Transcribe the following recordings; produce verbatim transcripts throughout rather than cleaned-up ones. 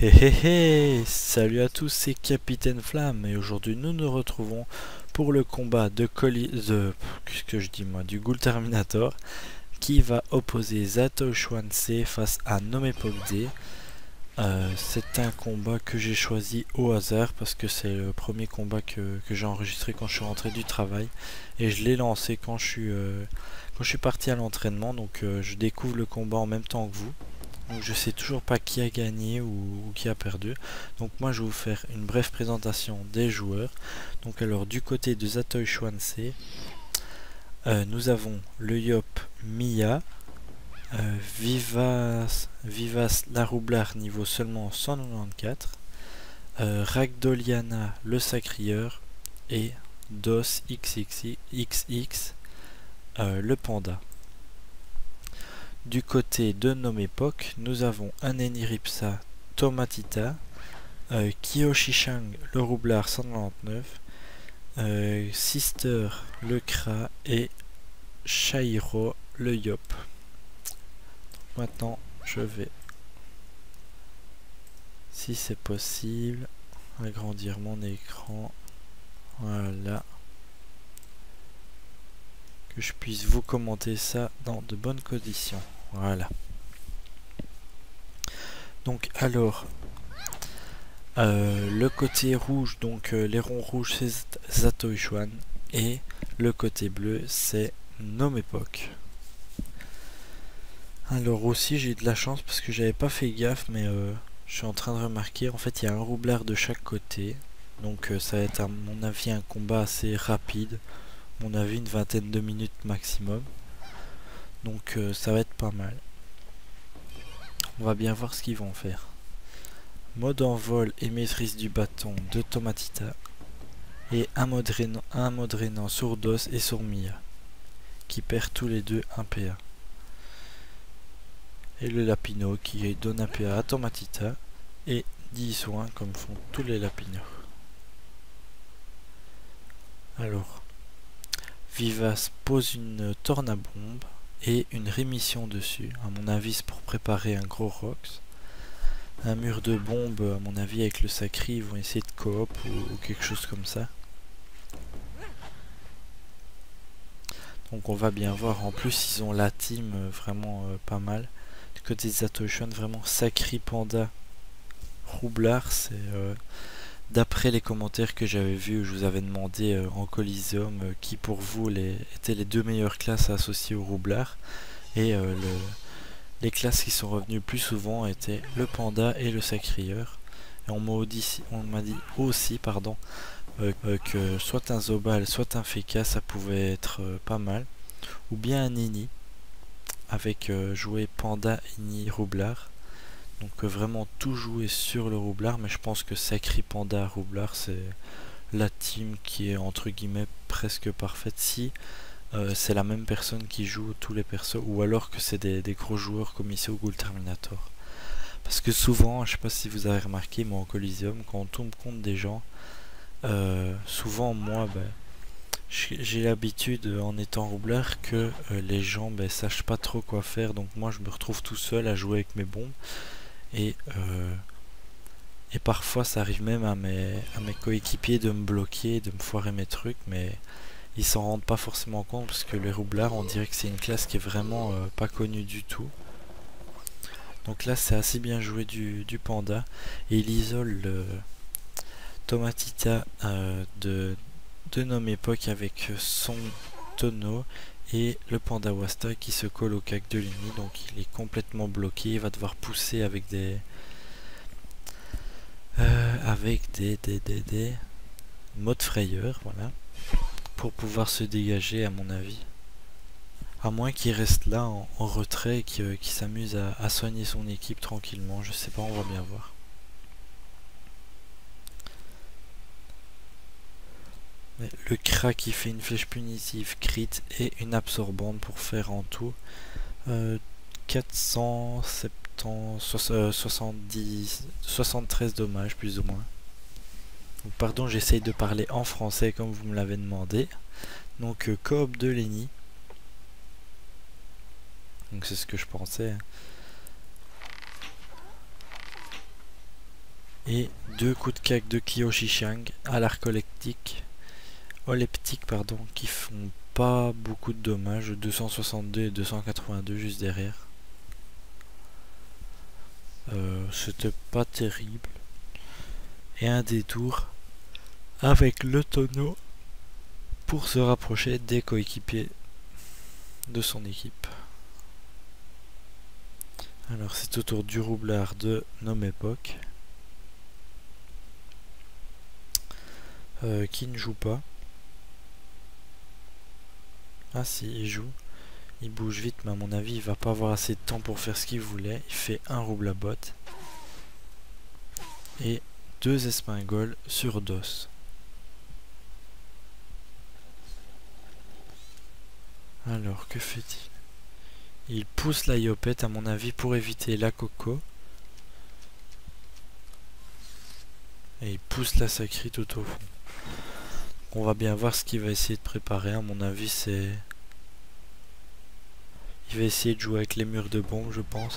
Hé hé hé, salut à tous, c'est Capitaine Flamme et aujourd'hui nous nous retrouvons pour le combat de colis de qu'est-ce que je dis moi du Ghoul Terminator qui va opposer Zatoichi Wansei face à Nomepok-D. Euh, c'est un combat que j'ai choisi au hasard parce que c'est le premier combat que, que j'ai enregistré quand je suis rentré du travail et je l'ai lancé quand je suis euh, quand je suis parti à l'entraînement, donc euh, je découvre le combat en même temps que vous. Donc je sais toujours pas qui a gagné ou, ou qui a perdu. Donc moi je vais vous faire une brève présentation des joueurs. Donc alors du côté de Zatoichi Wansei, euh, nous avons le Yop Mia, euh, Vivas, Vivas la Roublard niveau seulement cent quatre-vingt-quatorze, euh, Ragdoliana le Sacrieur et Dos X X euh, le Panda. Du côté de Nomepok, nous avons un Eniripsa Tomatita, euh, Kyoshishang le Roublard cent quatre-vingt-dix-neuf, euh, Sister le Kra et Shairo le Yop. Maintenant, je vais, si c'est possible, agrandir mon écran. Voilà. Que je puisse vous commenter ça dans de bonnes conditions. Voilà. Donc alors, euh, le côté rouge, donc euh, les ronds rouges c'est Zatoichi Wansei et le côté bleu c'est Nomepok. Alors aussi j'ai eu de la chance parce que j'avais pas fait gaffe, mais euh, je suis en train de remarquer, en fait il y a un roublard de chaque côté. Donc euh, ça va être à mon avis un combat assez rapide. À mon avis une vingtaine de minutes maximum. Donc euh, ça va être pas mal. On va bien voir ce qu'ils vont faire. Mode envol et maîtrise du bâton de Tomatita. Et un mode rénant, un mode rénant sur Dos et sur Mia. Qui perd tous les deux un P A. Et le Lapino qui donne un P A à Tomatita. Et dix soins comme font tous les Lapinos. Alors, Vivas pose une tornabombe et une rémission dessus. À mon avis, c'est pour préparer un gros Rox. Un mur de bombe, à mon avis, avec le Sacri, ils vont essayer de coop ou, ou quelque chose comme ça. Donc on va bien voir. En plus, ils ont la team euh, vraiment euh, pas mal. Du côté de Zatoichi Wansei, vraiment Sacri, Panda, Roublard, c'est... Euh, d'après les commentaires que j'avais vus, je vous avais demandé euh, en Coliseum euh, qui pour vous les, étaient les deux meilleures classes associées au Roublard. Et euh, le, les classes qui sont revenues plus souvent étaient le Panda et le Sacrieur. Et on m'a dit, on m'a dit aussi pardon, euh, euh, que soit un Zobal, soit un Feka, ça pouvait être euh, pas mal. Ou bien un Nini, avec euh, jouer Panda, Nini, Roublard. Donc euh, vraiment tout jouer sur le Roublard, mais je pense que Sacri, Panda, Roublard, c'est la team qui est entre guillemets presque parfaite. Si euh, c'est la même personne qui joue tous les persos, ou alors que c'est des, des gros joueurs comme ici au Ghoul Terminator. Parce que souvent, je sais pas si vous avez remarqué, moi en Coliseum, quand on tombe contre des gens, euh, souvent moi, ben, j'ai l'habitude en étant Roublard que euh, les gens ben, sachent pas trop quoi faire, donc moi je me retrouve tout seul à jouer avec mes bombes. Et, euh, et parfois ça arrive même à mes, à mes coéquipiers de me bloquer, de me foirer mes trucs, mais ils s'en rendent pas forcément compte parce que les Roublards, on dirait que c'est une classe qui est vraiment euh, pas connue du tout. Donc là c'est assez bien joué du, du Panda, et il isole le Tomatita euh, de, de Nomepok avec son tonneau et le Panda Wasta qui se colle au cac de l'ennemi, donc il est complètement bloqué, il va devoir pousser avec des euh, avec des, des, des, des modes frayeur, voilà, pour pouvoir se dégager à mon avis, à moins qu'il reste là en, en retrait et qu'il qu'il s'amuse à, à soigner son équipe tranquillement, je sais pas, on va bien voir. Le Kra qui fait une flèche punitive crit et une absorbante pour faire en tout euh, quatre cent soixante-dix, soixante-treize dommages plus ou moins. Donc, pardon, j'essaye de parler en français comme vous me l'avez demandé. Donc euh, coop de Lenny. Donc c'est ce que je pensais. Et deux coups de cac de Kyoshishang à l'arc oleptique, oleptique pardon, qui font pas beaucoup de dommages, deux cent soixante-deux et deux cent quatre-vingt-deux juste derrière. Euh, C'était pas terrible. Et un détour avec le tonneau pour se rapprocher des coéquipiers de son équipe. Alors c'est au tour du roublard de Nomépoque. Euh, qui ne joue pas. Ah si, il joue. Il bouge vite, mais à mon avis, il va pas avoir assez de temps pour faire ce qu'il voulait. Il fait un rouble à botte. Et deux espingoles sur dos. Alors, que fait-il? Il pousse la yopette, à mon avis, pour éviter la coco. Et il pousse la sacrée tout au fond. On va bien voir ce qu'il va essayer de préparer. À mon avis, c'est... Il va essayer de jouer avec les murs de bombe, je pense.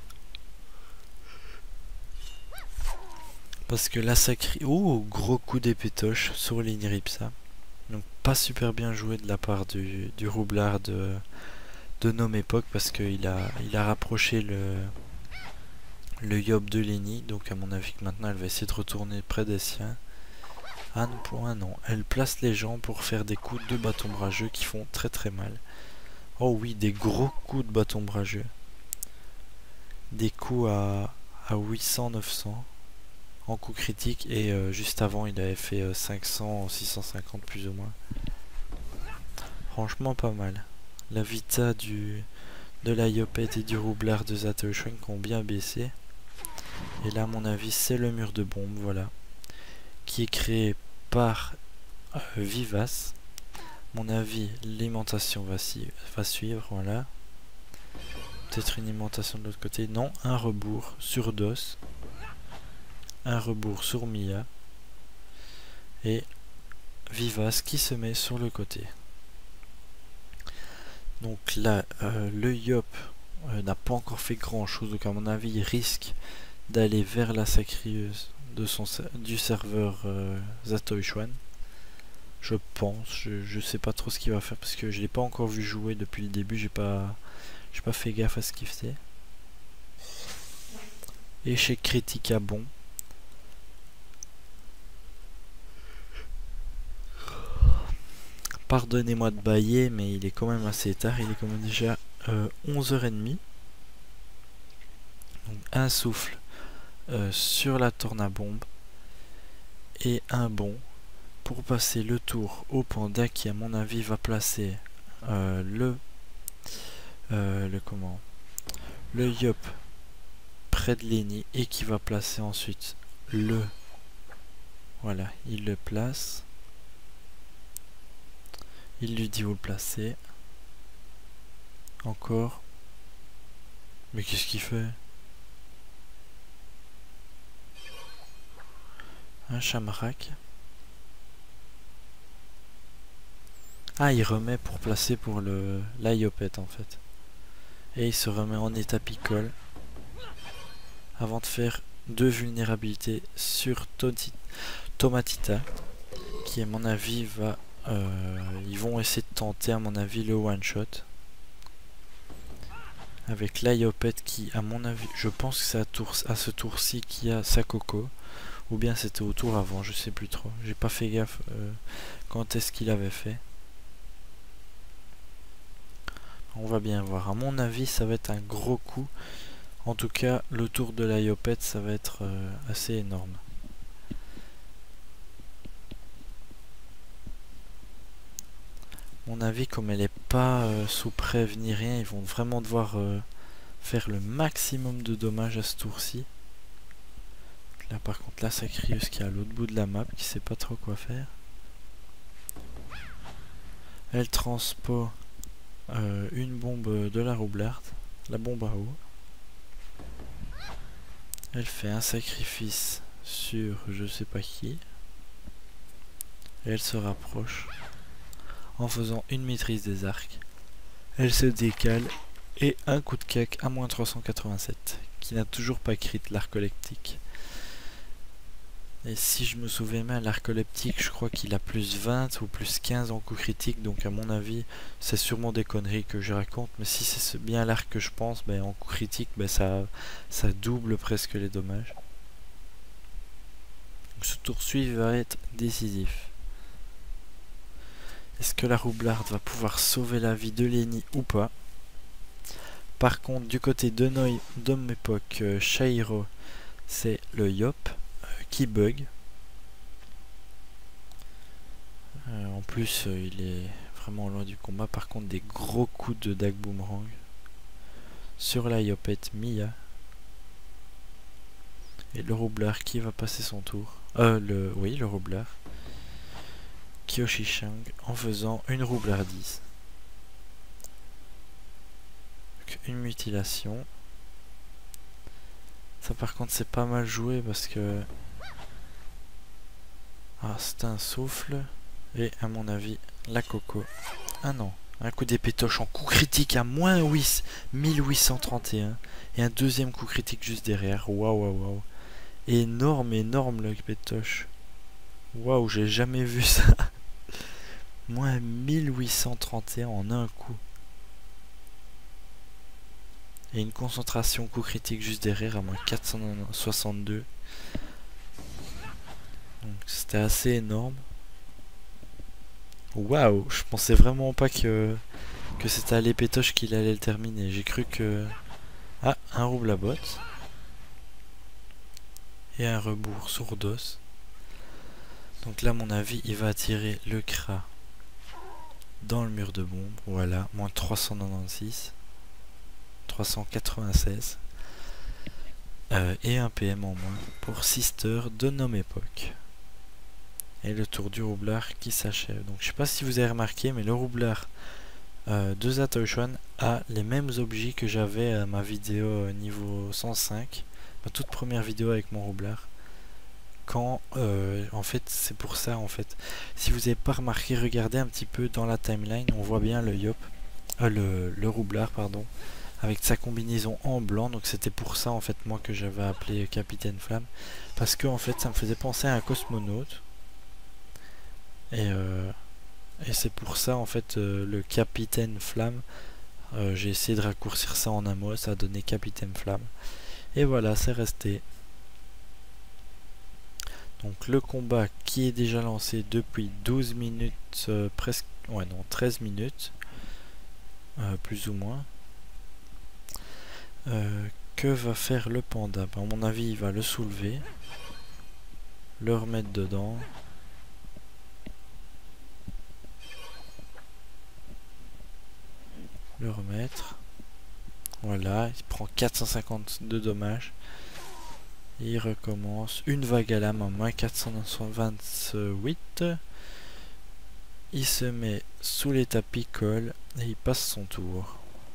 Parce que la sacrée... Oh, gros coup d'épétoche sur l'Inripsa. Donc pas super bien joué de la part du, du roublard de, de Nomépoque. Parce qu'il a, il a rapproché le, le yob de Lenny. Donc à mon avis que maintenant elle va essayer de retourner près des siens. Ah non, pour un non. Elle place les gens pour faire des coups de bâton brageux qui font très très mal. Oh oui, des gros coups de bâton brageux. Des coups à, à huit cents neuf cents en coup critique. Et euh, juste avant, il avait fait euh, cinq cents six cent cinquante plus ou moins. Franchement, pas mal. La vita du, de la yopette et du roublard de Zatoichwen ont bien baissé. Et là, à mon avis, c'est le mur de bombe, voilà. Qui est créé par euh, Vivace. Mon avis, l'aimantation va, si, va suivre, voilà. Peut-être une aimantation de l'autre côté. Non, un rebours sur Dos. Un rebours sur Mia. Et Vivace qui se met sur le côté. Donc là, euh, le Yop euh, n'a pas encore fait grand chose. Donc à mon avis, il risque d'aller vers la sacrieuse de son, du serveur euh, Zatoichwen. Je pense, je, je sais pas trop ce qu'il va faire parce que je l'ai pas encore vu jouer depuis le début, j'ai pas j'ai pas fait gaffe à ce qu'il faisait. Échec critique à bon. Pardonnez-moi de bailler, mais il est quand même assez tard, il est quand même déjà euh, onze heures trente. Donc un souffle euh, sur la tornabombe et un bond pour passer le tour au panda qui à mon avis va placer euh, le euh, le comment le Yop près de Lenny et qui va placer ensuite le voilà, il le place, il lui dit où le placer encore, mais qu'est-ce qu'il fait? Un chamarac. Ah, il remet pour placer pour le la yopette en fait. Et il se remet en état picole avant de faire deux vulnérabilités sur Toti, Tomatita qui à mon avis va euh, ils vont essayer de tenter à mon avis le one shot avec la yopette qui à mon avis je pense que c'est à, tour, à ce tour-ci qui a sa coco ou bien c'était au tour avant, je sais plus trop, j'ai pas fait gaffe euh, quand est-ce qu'il avait fait. On va bien voir. À mon avis, ça va être un gros coup. En tout cas, le tour de la yopette, ça va être euh, assez énorme. Mon avis, comme elle n'est pas euh, sous prêve ni rien, ils vont vraiment devoir euh, faire le maximum de dommages à ce tour-ci. Là, par contre, la Sacrieuse qui est à l'autre bout de la map, qui sait pas trop quoi faire. Elle transpo euh, une bombe de la roublarde, la bombe à eau. Elle fait un sacrifice sur je sais pas qui. Et elle se rapproche en faisant une maîtrise des arcs. Elle se décale et un coup de cac à moins trois cent quatre-vingt-sept qui n'a toujours pas crit l'arc oleptique. Et si je me souviens bien, l'arcoleptique, je crois qu'il a plus vingt ou plus quinze en coup critique. Donc à mon avis, c'est sûrement des conneries que je raconte. Mais si c'est bien l'arc que je pense, ben, en coup critique, ben, ça, ça double presque les dommages. Donc ce tour suivant va être décisif. Est-ce que la roublarde va pouvoir sauver la vie de Lenny ou pas? Par contre, du côté de Noi, d'homme époque, euh, Shairo, c'est le Yop euh, qui bug. Euh, en plus, euh, il est vraiment loin du combat. Par contre, des gros coups de Dag Boomerang sur la Yopette Mia. Et le roublard qui va passer son tour. Euh, le, oui, le roublard. Kyoshi-Shang en faisant une roublardise. Une mutilation. Ça par contre c'est pas mal joué parce que... Ah, c'est un souffle. Et à mon avis, la coco. Ah non, un coup d'épée toche en coup critique à moins mille huit cent trente et un. Et un deuxième coup critique juste derrière. Waouh, waouh, waouh. Énorme, énorme le pétoche. Waouh, j'ai jamais vu ça. Moins mille huit cent trente et un en un coup. Et une concentration coup critique juste derrière à moins quatre cent soixante-deux. Donc c'était assez énorme. Waouh, je pensais vraiment pas que, que c'était à l'épétoche qu'il allait le terminer. J'ai cru que... Ah, un rouble à botte. Et un rebours sourdos. Donc là, à mon avis, il va attirer le Kra dans le mur de bombe. Voilà, moins trois cent quatre-vingt-seize. trois cent quatre-vingt-seize. Euh, et un P M en moins pour Sister de Nom Époque. Et le tour du roublard qui s'achève. Donc je sais pas si vous avez remarqué, mais le roublard euh, de Zatoichuan a les mêmes objets que j'avais à ma vidéo euh, niveau cent cinq. Ma toute première vidéo avec mon roublard. Quand euh, en fait c'est pour ça en fait. Si vous n'avez pas remarqué, regardez un petit peu dans la timeline, on voit bien le Yop, euh, le, le roublard pardon, avec sa combinaison en blanc. Donc c'était pour ça en fait moi que j'avais appelé Capitaine Flamme, parce que en fait ça me faisait penser à un cosmonaute. Et, euh, et c'est pour ça en fait euh, le Capitaine Flamme, euh, j'ai essayé de raccourcir ça en un mot, ça a donné Capitaine Flamme. Et voilà, c'est resté. Donc le combat qui est déjà lancé depuis douze minutes, euh, presque, ouais non, treize minutes, euh, plus ou moins. Euh, que va faire le panda? Ben, à mon avis, il va le soulever, le remettre dedans. Le remettre. Voilà, il prend quatre cent cinquante de dommages. Et il recommence. Une vague à lame en moins quatre cent vingt-huit. Il se met sous les tapis colle et il passe son tour.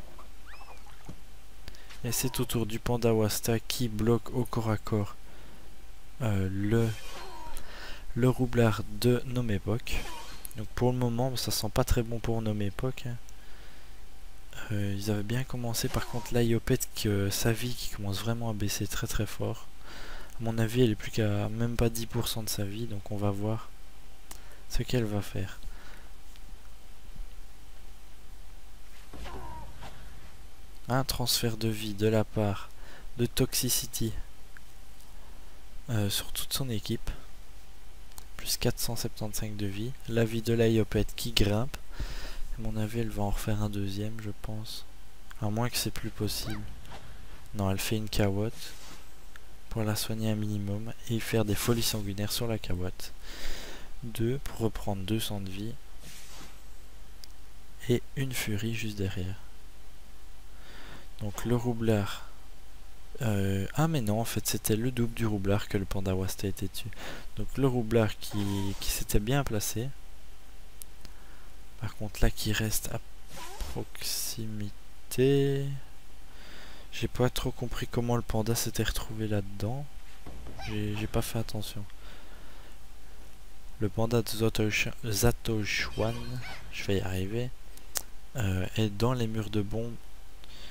Et c'est au tour du panda Wasta qui bloque au corps à corps euh, le, le roublard de Nom Époque. Donc pour le moment, ça sent pas très bon pour Nom Époque. Hein. Euh, ils avaient bien commencé, par contre là Yopette que sa vie qui commence vraiment à baisser très très fort. À mon avis elle est plus qu'à même pas dix pour cent de sa vie, donc on va voir ce qu'elle va faire. Un transfert de vie de la part de Toxicity euh, sur toute son équipe. Plus quatre cent soixante-quinze de vie. La vie de la Yopette qui grimpe. À mon avis elle va en refaire un deuxième je pense. À moins que c'est plus possible. Non, elle fait une cawotte pour la soigner un minimum et faire des folies sanguinaires sur la cawotte. deux pour reprendre deux cents de vie. Et une furie juste derrière. Donc le roublard. Euh, ah mais non, en fait c'était le double du roublard que le panda Wasta était dessus. Donc le roublard qui, qui s'était bien placé. Par contre là qui reste à proximité. J'ai pas trop compris comment le panda s'était retrouvé là-dedans. J'ai pas fait attention. Le panda de Zatoichuan, je vais y arriver, euh, est dans les murs de bombe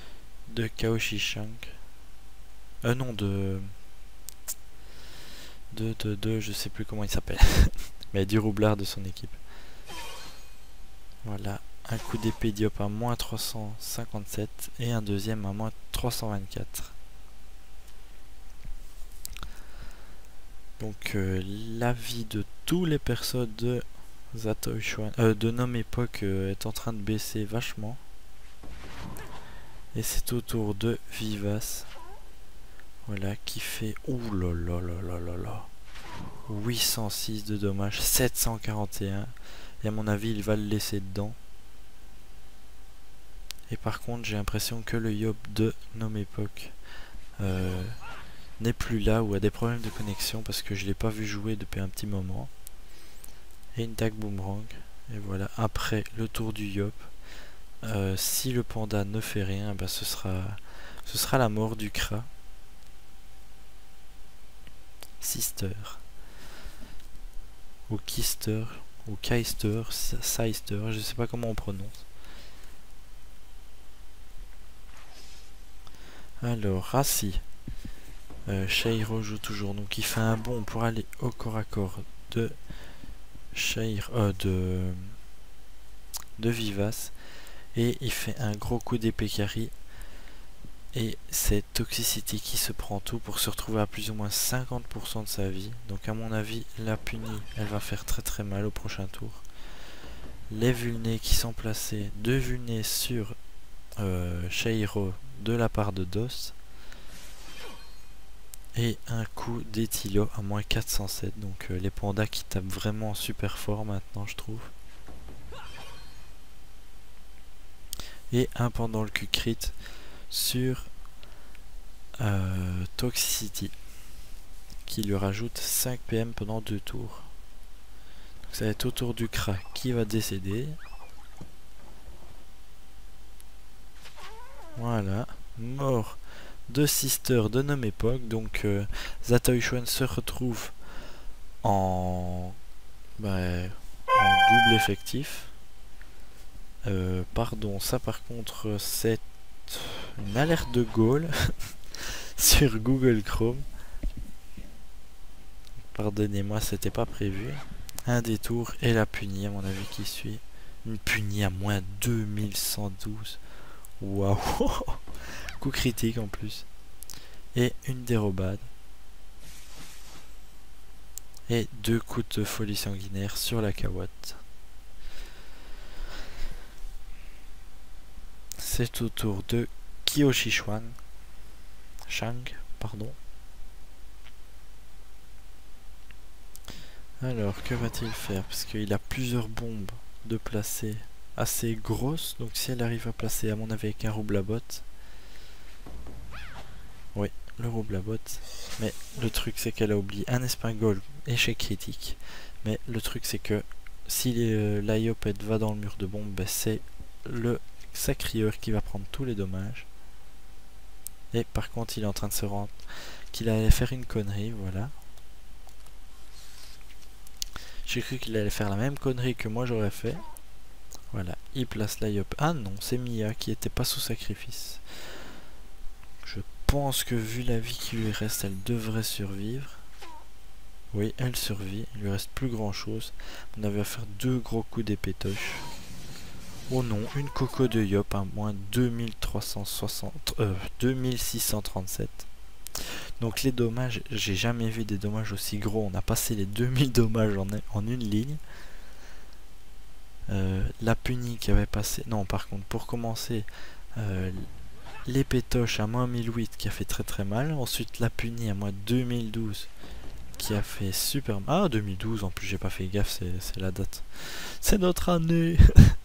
de Kyoshi-Shang. Euh non, de... de, de, de, je sais plus comment il s'appelle. Mais du roublard de son équipe. Voilà, un coup d'épée d'Yop à moins trois cent cinquante-sept et un deuxième à moins trois cent vingt-quatre. Donc euh, l'avis de tous les persos de Zatoichi Chuan, euh, de Nome Époque euh, est en train de baisser vachement. Et c'est au tour de Vivas. Voilà, qui fait... Ouh là là là là là là. huit cent six de dommages, sept cent quarante et un. Et à mon avis, il va le laisser dedans. Et par contre, j'ai l'impression que le Yop de Nome Époque euh, n'est plus là ou a des problèmes de connexion parce que je l'ai pas vu jouer depuis un petit moment. Et une tag boomerang. Et voilà, après le tour du Yop. Euh, si le panda ne fait rien, bah ce sera ce sera la mort du Kra. Sister. Ou Kister. Ou Keister. Sister. Je sais pas comment on prononce. Alors, Rassi. Euh, Shairo joue toujours. Donc il fait un bond pour aller au corps à corps de Shairo. Euh, de, de Vivas. Et il fait un gros coup d'épée carry. Et c'est Toxicity qui se prend tout pour se retrouver à plus ou moins cinquante pour cent de sa vie. Donc à mon avis, la punie, elle va faire très très mal au prochain tour. Les vulnés qui sont placés, deux vulnés sur euh, Shairo de la part de Dos. Et un coup d'Ethilo à moins quatre cent sept. Donc euh, les pandas qui tapent vraiment super fort maintenant, je trouve. Et un pendant le cul crit sur euh, Toxicity qui lui rajoute cinq P M pendant deux tours. Donc ça va être au tour du Kra qui va décéder. Voilà, mort de Sister de Nome Époque. Donc euh, Zatoichi Chuan se retrouve en, bah, en double effectif. Euh, pardon, ça par contre c'est une alerte de goal sur Google Chrome. Pardonnez-moi, c'était pas prévu. Un détour et la punie à mon avis qui suit. Une punie à moins deux mille cent douze. Waouh. Coup critique en plus. Et une dérobade. Et deux coups de folie sanguinaire sur la Kawatt. C'est au tour de Kiyoshi Chuan. Shang, pardon. Alors, que va-t-il faire? Parce qu'il a plusieurs bombes de placer assez grosses. Donc si elle arrive à placer, à mon avis, avec un roublabot. Oui, le roublabot. Mais le truc, c'est qu'elle a oublié un espingol, échec critique. Mais le truc, c'est que si euh, l'Ioped va dans le mur de bombe, ben, c'est le sacrieur qui va prendre tous les dommages. Et par contre, il est en train de se rendre qu'il allait faire une connerie, voilà. J'ai cru qu'il allait faire la même connerie que moi j'aurais fait. Voilà, il place l'Iop. Ah non, c'est Mia qui était pas sous sacrifice. Je pense que vu la vie qui lui reste, elle devrait survivre. Oui, elle survit. Il lui reste plus grand chose. On avait à faire deux gros coups d'épétoche. Oh non, une coco de Yop, à moins deux mille trois cent soixante, euh, deux mille six cent trente-sept. Donc les dommages, j'ai jamais vu des dommages aussi gros. On a passé les deux mille dommages en, en une ligne. Euh, la punie qui avait passé... Non, par contre, pour commencer, euh, l'épétoche à moins mille huit qui a fait très très mal. Ensuite, la punie à moins deux mille douze qui a fait super mal. Ah, deux mille douze, en plus, j'ai pas fait gaffe, c'est la date. C'est notre année.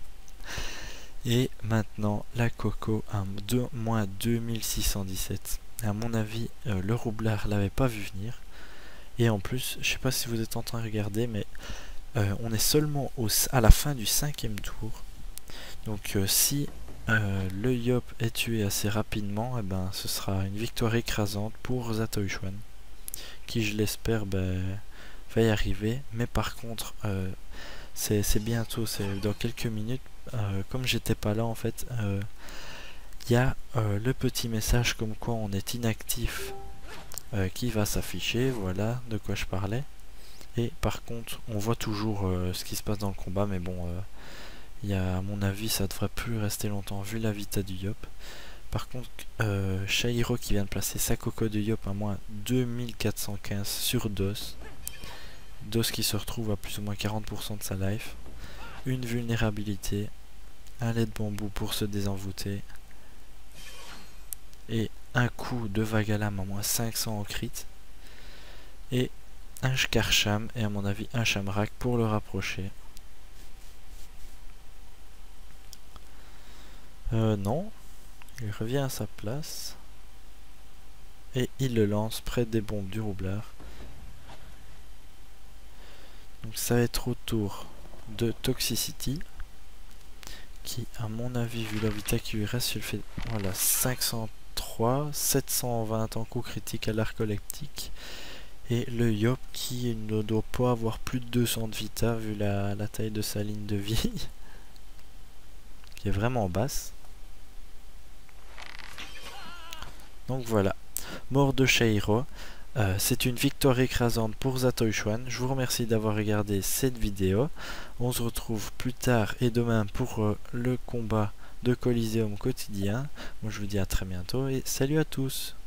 Et maintenant, la coco à moins deux mille six cent dix-sept. À mon avis, euh, le roublard l'avait pas vu venir. Et en plus, je sais pas si vous êtes en train de regarder, mais euh, on est seulement au, à la fin du cinquième tour. Donc euh, si euh, le Yop est tué assez rapidement, eh ben, ce sera une victoire écrasante pour Zatoichi Chuan, qui je l'espère ben, va y arriver. Mais par contre, euh, c'est bientôt, c'est dans quelques minutes. Euh, comme j'étais pas là en fait, il euh, y a euh, le petit message comme quoi on est inactif euh, qui va s'afficher. Voilà de quoi je parlais. Et par contre, on voit toujours euh, ce qui se passe dans le combat, mais bon, euh, il y a, à mon avis, ça devrait plus rester longtemps vu la vita du Yop. Par contre, euh, Shahiro qui vient de placer sa coco de Yop à moins deux mille quatre cent quinze sur DOS. DOS qui se retrouve à plus ou moins quarante pour cent de sa life. Une vulnérabilité, un lait de bambou pour se désenvoûter. Et un coup de vague à lame à moins cinq cents au crit. Et un Shkarsham et à mon avis un Shamrock pour le rapprocher. Euh, non. Il revient à sa place. Et il le lance près des bombes du roublard. Donc ça va être au tour de Toxicity. Qui, à mon avis, vu la vita qui lui reste, il fait voilà, cinq cent trois, sept cent vingt en coup critique à l'arc elliptique. Et le Yop qui ne doit pas avoir plus de deux cents de vita vu la, la taille de sa ligne de vie. Qui est vraiment basse. Donc voilà. Mort de Shahiro. Euh, c'est une victoire écrasante pour Zatoichi Chuan. Je vous remercie d'avoir regardé cette vidéo. On se retrouve plus tard et demain pour euh, le combat de Coliseum quotidien. Moi je vous dis à très bientôt et salut à tous.